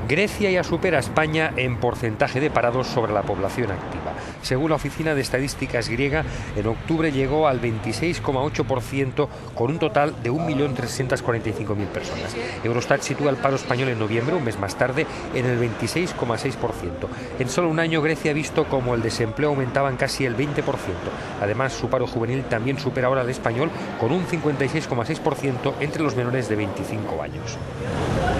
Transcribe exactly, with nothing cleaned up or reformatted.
Grecia ya supera a España en porcentaje de parados sobre la población activa. Según la Oficina de Estadísticas griega, en octubre llegó al veintiséis coma ocho por ciento con un total de un millón trescientas cuarenta y cinco mil personas. Eurostat sitúa el paro español en noviembre, un mes más tarde, en el veintiséis coma seis por ciento. En solo un año Grecia ha visto como el desempleo aumentaba en casi el veinte por ciento. Además, su paro juvenil también supera ahora al español con un cincuenta y seis coma seis por ciento entre los menores de veinticinco años.